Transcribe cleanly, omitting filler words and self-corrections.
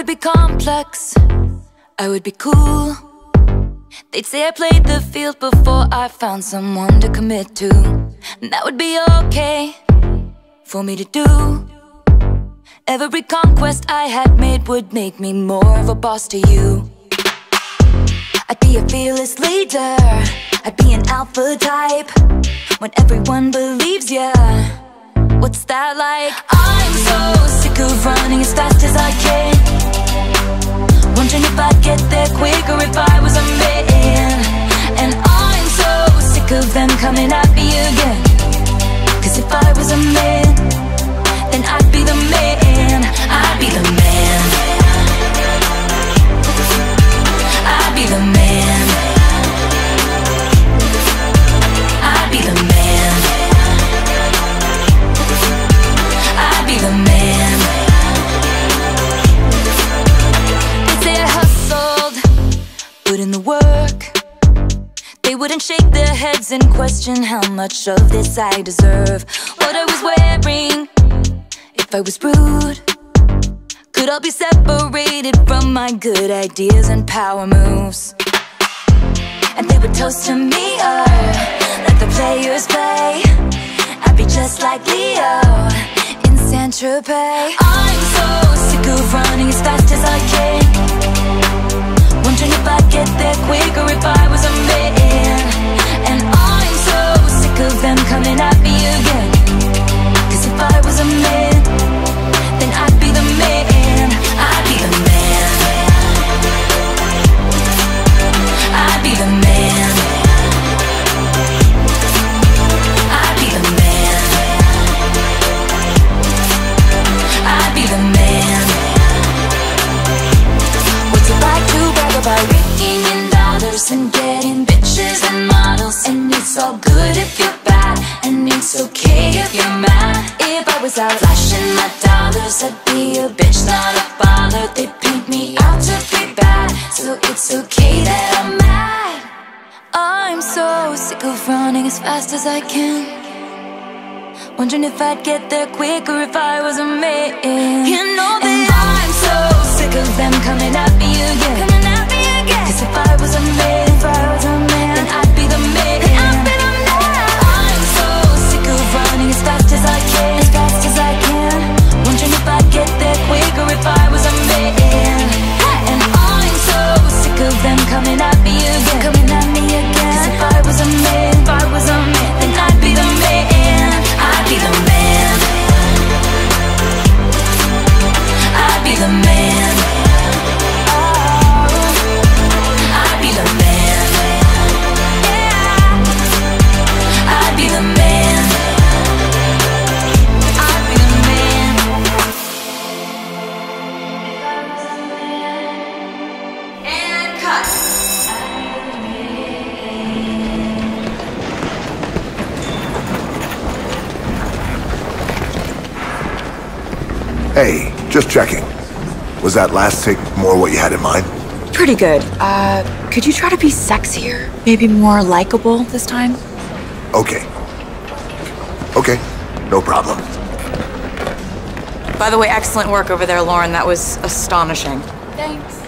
would be complex, I would be cool. They'd say I played the field before I found someone to commit to. And that would be okay for me to do. Every conquest I had made would make me more of a boss to you. I'd be a fearless leader, I'd be an alpha type. When everyone believes ya, what's that like? I'm so sick of running as fast as I can, wondering if I'd get there quicker if I was a man. And I'm so sick of them coming at me again, 'cause if I was a man, then I'd be the man. I'd be the man. I'd be the man. I'd be the man. I'd be the man. They say I hustled, put in the work. They wouldn't shake their heads and question how much of this I deserve. What I was wearing, if I was rude, could all be separated from my good ideas and power moves. And they would toast to me, let the players play. I'd be just like Leo in Saint-Tropez. I'm so sick of running as fast as I can, wondering if I'd get there quicker if I was a man. And I'm so sick of them coming at me again, 'cause if I was a man, then I'd be the man. I'd be the man. I'd be the man. I'd be the man. I'd be the man. What's it like to brag about raking in dollars and getting bitches and models? And it's all good if you're bad, and it's okay if you're mad. If I was out flashing my dollars, I'd be a bitch, not a bother. They paint me out to be bad, so it's okay that I'm mad. I'm so sick of running as fast as I can, wondering if I'd get there quicker if I was a man. You know that I'm so sick of them coming at me again, 'cause if I was a man, then I'd be the man. I'm so sick of running as fast as I can, wondering if I'd get there quicker if I was a man. And I'm so sick of them coming at me again, 'cause if I was a man, then I'd be the man. I'd be the man. I'd be the man. I'd be the man. I'd be the man. I'd be the man. And cut. Hey, just checking. Was that last take more what you had in mind? Pretty good. Could you try to be sexier? Maybe more likable this time? Okay. Okay, no problem. By the way, excellent work over there, Lauren. That was astonishing. Thanks.